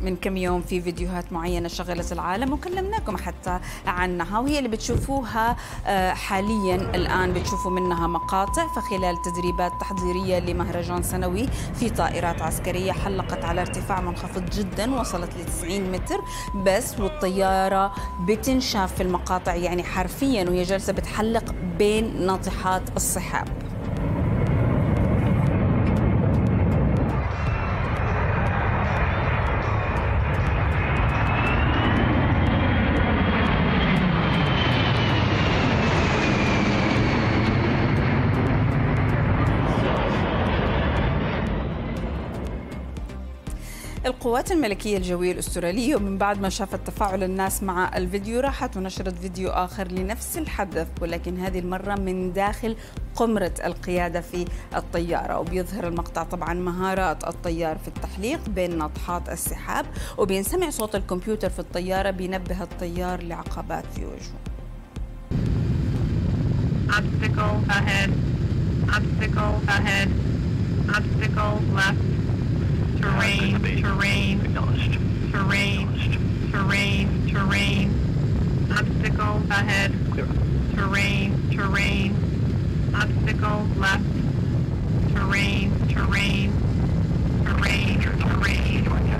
من كم يوم في فيديوهات معينة شغلت العالم وكلمناكم حتى عنها، وهي اللي بتشوفوها حاليا الآن بتشوفوا منها مقاطع. فخلال تدريبات تحضيرية لمهرجان سنوي في طائرات عسكرية حلقت على ارتفاع منخفض جدا وصلت ل 90 متر بس، والطيارة بتنشاف في المقاطع يعني حرفيا وهي جالسة بتحلق بين ناطحات السحاب. القوات الملكية الجوية الأسترالية ومن بعد ما شافت تفاعل الناس مع الفيديو راحت ونشرت فيديو آخر لنفس الحدث، ولكن هذه المرة من داخل قمرة القيادة في الطيارة، وبيظهر المقطع طبعا مهارات الطيار في التحليق بين ناطحات السحاب، وبينسمع صوت الكمبيوتر في الطيارة بينبه الطيار لعقبات في وجهه. Obstacle ahead. Obstacle ahead. Obstacle left. Terrain, terrain, terrain, terrain, terrain. Obstacle ahead. Terrain, terrain. Obstacle left. Terrain, terrain, terrain, terrain.